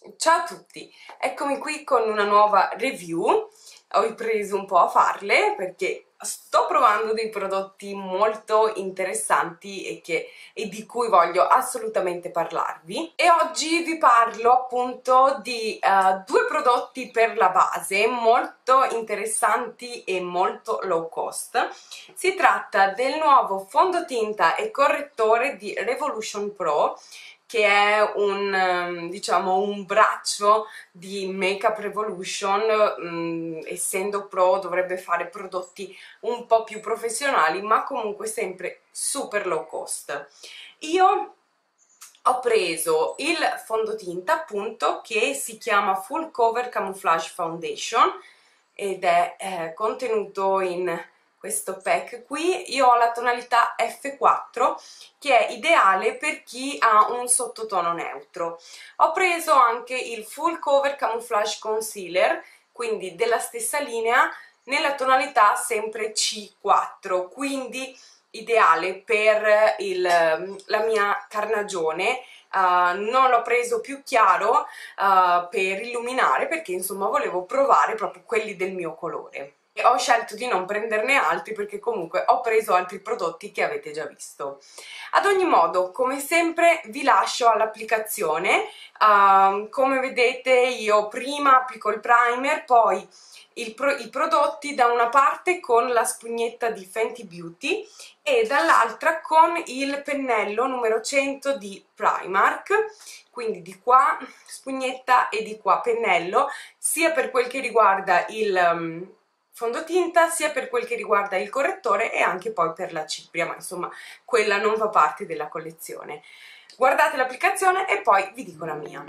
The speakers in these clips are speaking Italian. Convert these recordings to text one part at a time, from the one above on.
Ciao a tutti, eccomi qui con una nuova review. Ho ripreso un po' a farle perché sto provando dei prodotti molto interessanti e di cui voglio assolutamente parlarvi. E oggi vi parlo appunto di due prodotti per la base molto interessanti e molto low cost. Si tratta del nuovo fondotinta e correttore di Revolution Pro, che è diciamo, un braccio di Makeup Revolution. Essendo pro dovrebbe fare prodotti un po' più professionali, ma comunque sempre super low cost. Io ho preso il fondotinta appunto che si chiama Full Cover Camouflage Foundation ed è contenuto in questo pack qui. Io ho la tonalità F4, che è ideale per chi ha un sottotono neutro. Ho preso anche il Full Cover Camouflage Concealer, quindi della stessa linea, nella tonalità sempre C4, quindi ideale per la mia carnagione. Non l'ho preso più chiaro per illuminare, perché insomma volevo provare proprio quelli del mio colore. E ho scelto di non prenderne altri perché comunque ho preso altri prodotti che avete già visto. Ad ogni modo, come sempre vi lascio all'applicazione. Come vedete io prima applico il primer, poi i prodotti da una parte con la spugnetta di Fenty Beauty e dall'altra con il pennello numero 100 di Primark, quindi di qua spugnetta e di qua pennello, sia per quel che riguarda il fondotinta, sia per quel che riguarda il correttore e anche poi per la cipria, ma insomma quella non fa parte della collezione. Guardate l'applicazione e poi vi dico la mia.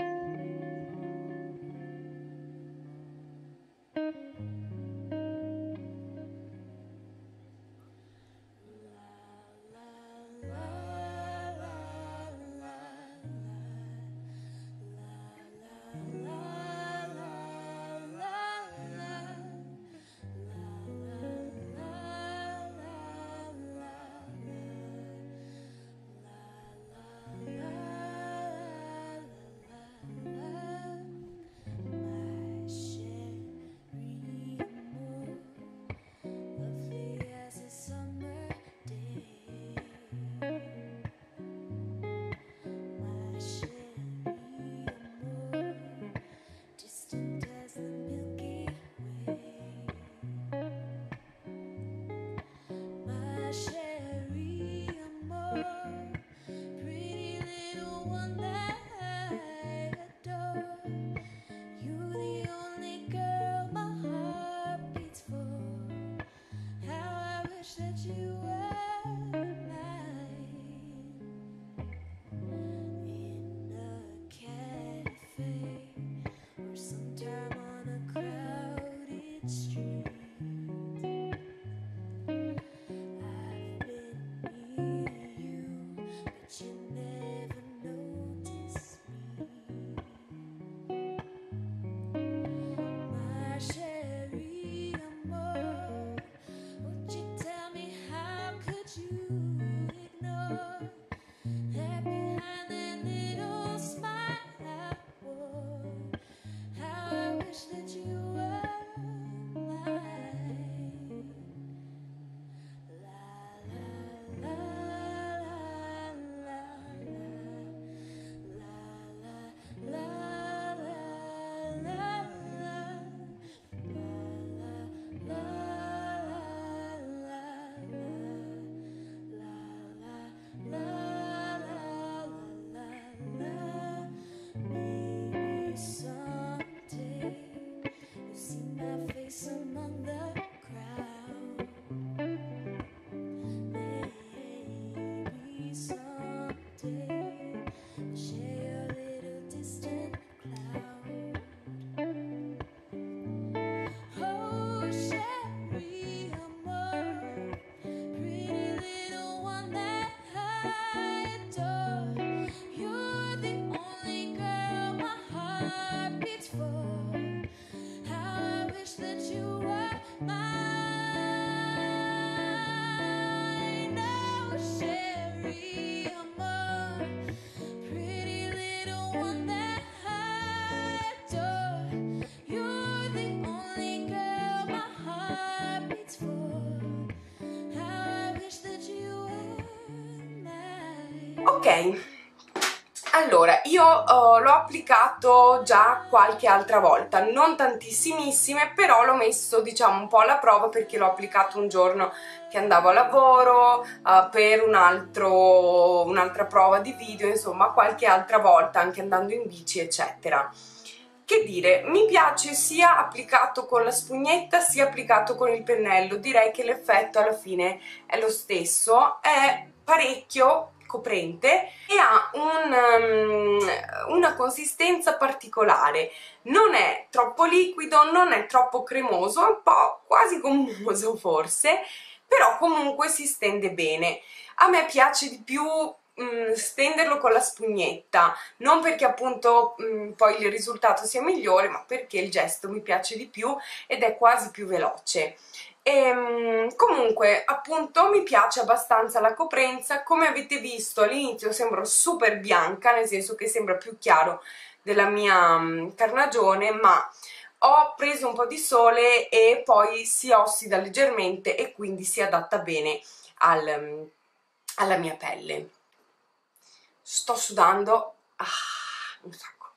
Ok, allora io l'ho applicato già qualche altra volta, non tantissimissime, però l'ho messo diciamo un po' alla prova perché l'ho applicato un giorno che andavo a lavoro, per un'altra prova di video, insomma qualche altra volta anche andando in bici eccetera. Che dire, mi piace sia applicato con la spugnetta sia applicato con il pennello, direi che l'effetto alla fine è lo stesso, è parecchio coprente e ha una consistenza particolare, non è troppo liquido, non è troppo cremoso, è un po' quasi gommoso forse, però comunque si stende bene. A me piace di più stenderlo con la spugnetta, non perché appunto poi il risultato sia migliore, ma perché il gesto mi piace di più ed è quasi più veloce. Comunque appunto mi piace abbastanza la coprenza, come avete visto all'inizio sembro super bianca, nel senso che sembra più chiaro della mia carnagione, ma ho preso un po' di sole e poi si ossida leggermente e quindi si adatta bene alla mia pelle. Sto sudando un sacco.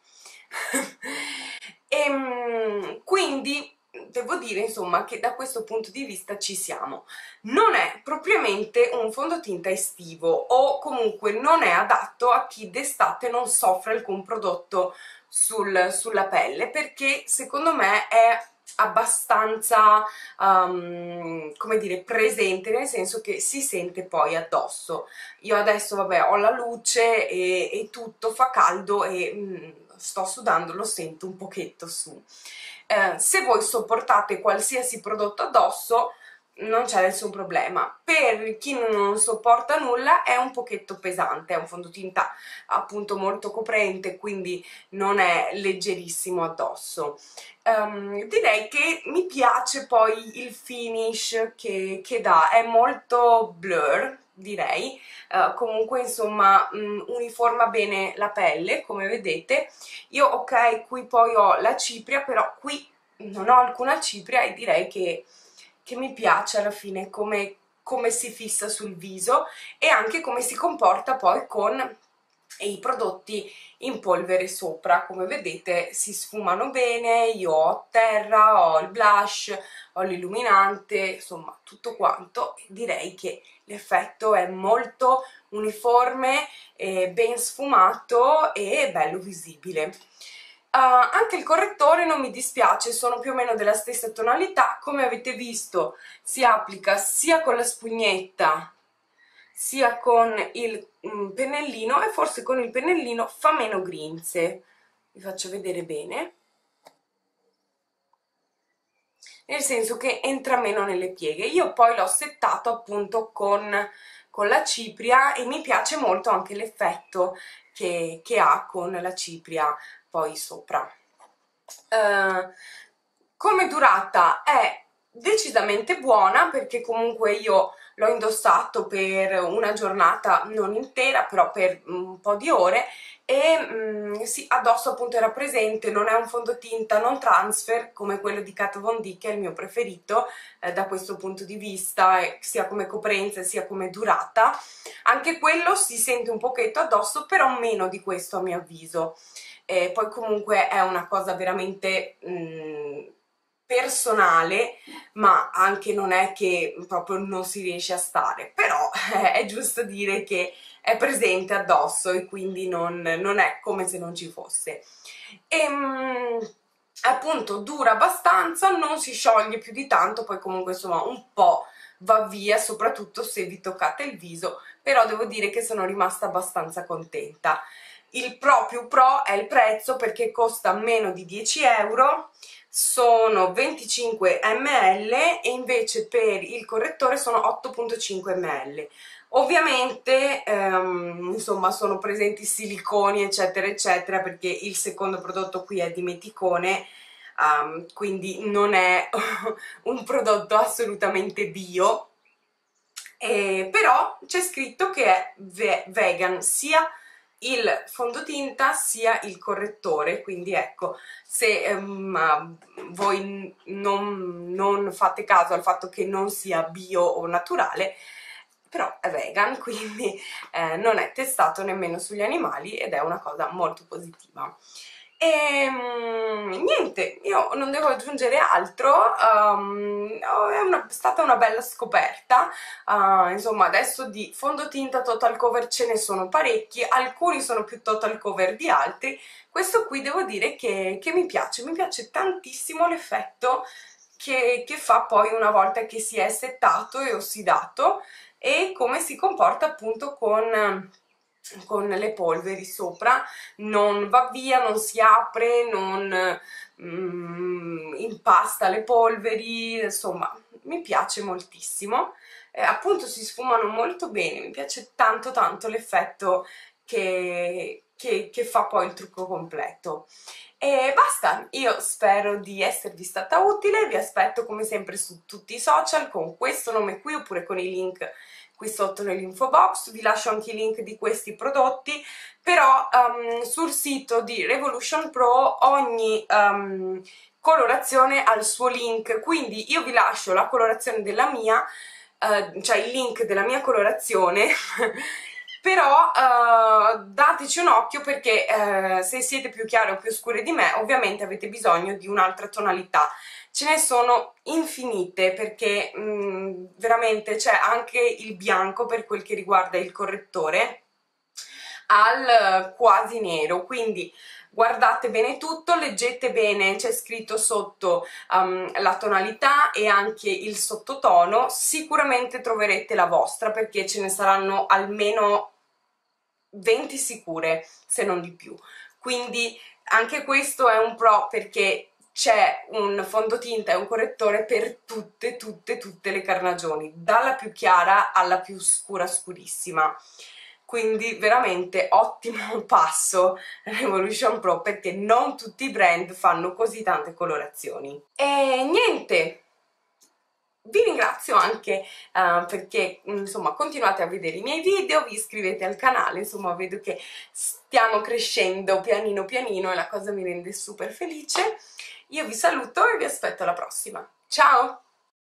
Quindi devo dire insomma che da questo punto di vista ci siamo. Non è propriamente un fondotinta estivo o comunque non è adatto a chi d'estate non soffre alcun prodotto sulla pelle, perché secondo me è abbastanza come dire presente, nel senso che si sente poi addosso. Io adesso vabbè ho la luce e tutto, fa caldo e sto sudando, lo sento un pochetto su. Se voi sopportate qualsiasi prodotto addosso non c'è nessun problema. Per chi non sopporta nulla è un pochetto pesante, è un fondotinta appunto molto coprente, quindi non è leggerissimo addosso. Direi che mi piace poi il finish che dà, è molto blur direi, comunque insomma uniforma bene la pelle come vedete. Io ok, qui poi ho la cipria, però qui non ho alcuna cipria e direi che mi piace alla fine come si fissa sul viso e anche come si comporta poi con i prodotti in polvere sopra. Come vedete si sfumano bene, io ho a terra, ho il blush, ho l'illuminante, insomma tutto quanto. Direi che l'effetto è molto uniforme, ben sfumato e bello visibile. Anche il correttore non mi dispiace, sono più o meno della stessa tonalità, come avete visto si applica sia con la spugnetta sia con il pennellino e forse con il pennellino fa meno grinze. Vi faccio vedere bene, nel senso che entra meno nelle pieghe. Io poi l'ho settato appunto con la cipria e mi piace molto anche l'effetto che ha con la cipria poi sopra. Come durata è decisamente buona, perché comunque io l'ho indossato per una giornata non intera, però per un po' di ore e sì, addosso appunto era presente, non è un fondotinta non transfer come quello di Kat Von D che è il mio preferito da questo punto di vista, sia come coprenza sia come durata. Anche quello si sente un pochetto addosso, però meno di questo a mio avviso. Poi comunque è una cosa veramente personale, ma anche non è che proprio non si riesce a stare, però è giusto dire che è presente addosso e quindi non è come se non ci fosse. Appunto dura abbastanza, non si scioglie più di tanto, poi comunque insomma un po' va via, soprattutto se vi toccate il viso, però devo dire che sono rimasta abbastanza contenta. Il pro più pro è il prezzo, perché costa meno di 10 euro, sono 25 ml e invece per il correttore sono 8,5 ml. Ovviamente insomma sono presenti siliconi eccetera eccetera, perché il secondo prodotto qui è dimeticone, quindi non è un prodotto assolutamente bio, però c'è scritto che è vegan sia il fondotinta sia il correttore, quindi ecco, se voi non fate caso al fatto che non sia bio o naturale, però è vegan, quindi non è testato nemmeno sugli animali ed è una cosa molto positiva. E niente, io non devo aggiungere altro, stata una bella scoperta. Insomma, adesso di fondotinta total cover ce ne sono parecchi, alcuni sono più total cover di altri. Questo qui devo dire che mi piace tantissimo l'effetto che fa poi una volta che si è settato e ossidato, e come si comporta appunto con le polveri sopra. Non va via, non si apre, non impasta le polveri, insomma mi piace moltissimo. Appunto si sfumano molto bene, mi piace tanto tanto l'effetto che fa poi il trucco completo. E basta, io spero di esservi stata utile, vi aspetto come sempre su tutti i social con questo nome qui oppure con i link qui sotto nell'info box. Vi lascio anche i link di questi prodotti, però sul sito di Revolution Pro ogni colorazione ha il suo link, quindi io vi lascio la colorazione della mia, cioè il link della mia colorazione però dateci un occhio perché se siete più chiare o più scure di me ovviamente avete bisogno di un'altra tonalità. Ce ne sono infinite perché veramente c'è anche il bianco per quel che riguarda il correttore al quasi nero, quindi guardate bene tutto, leggete bene, c'è scritto sotto la tonalità e anche il sottotono. Sicuramente troverete la vostra perché ce ne saranno almeno 20 sicure, se non di più, quindi anche questo è un pro perché c'è un fondotinta e un correttore per tutte le carnagioni, dalla più chiara alla più scura scurissima. Quindi veramente ottimo passo Revolution Pro perché non tutti i brand fanno così tante colorazioni. E niente, vi ringrazio anche perché insomma continuate a vedere i miei video, vi iscrivete al canale, insomma vedo che stiamo crescendo pianino pianino e la cosa mi rende super felice. Io vi saluto e vi aspetto alla prossima. Ciao!